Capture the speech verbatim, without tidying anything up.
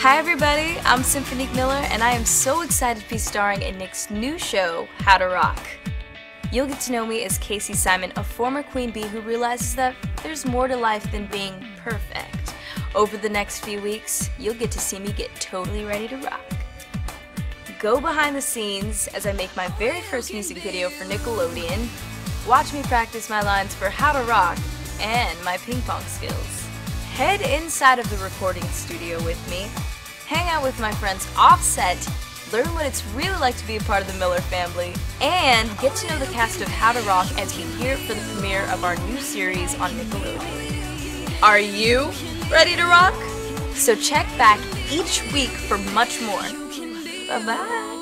Hi everybody, I'm Cymphonique Miller and I am so excited to be starring in Nick's new show, How to Rock. You'll get to know me as Casey Simon, a former queen bee who realizes that there's more to life than being perfect. Over the next few weeks, you'll get to see me get totally ready to rock. Go behind the scenes as I make my very first music video for Nickelodeon, watch me practice my lines for How to Rock and my ping pong skills. Head inside of the recording studio with me, hang out with my friends off-set, learn what it's really like to be a part of the Miller family, and get to know the cast of How to Rock as we gear for the premiere of our new series on Nickelodeon. Are you ready to rock? So check back each week for much more. Bye-bye!